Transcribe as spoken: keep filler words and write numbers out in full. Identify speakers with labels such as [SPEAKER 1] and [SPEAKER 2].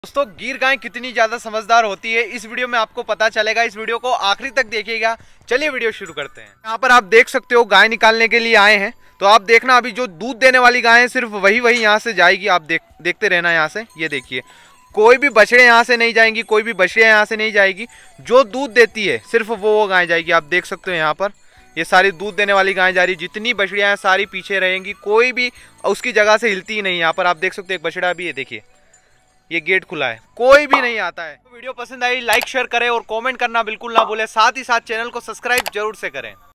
[SPEAKER 1] दोस्तों गिर गाय कितनी ज्यादा समझदार होती है इस वीडियो में आपको पता चलेगा। इस वीडियो को आखिरी तक देखिएगा। चलिए वीडियो शुरू करते हैं। यहाँ पर आप देख सकते हो गाय निकालने के लिए आए हैं, तो आप देखना अभी जो दूध देने वाली गाय है सिर्फ वही वही यहाँ से जाएगी। आप देख देखते रहना यहाँ से। ये देखिए कोई भी बछड़े यहाँ से नहीं जाएंगी, कोई भी बछड़ियाँ यहाँ से नहीं जाएगी। जो दूध देती है सिर्फ वो वो गाय जाएगी। आप देख सकते हो यहाँ पर ये सारी दूध देने वाली गाय जा रही। जितनी बछड़ियाँ हैं सारी पीछे रहेंगी, कोई भी उसकी जगह से हिलती ही नहीं। यहाँ पर आप देख सकते हो एक बछड़ा भी है, देखिए ये गेट खुला है, कोई भी नहीं आता है। तो वीडियो पसंद आई लाइक शेयर करें और कमेंट करना बिल्कुल ना भूलें। साथ ही साथ चैनल को सब्सक्राइब जरूर से करें।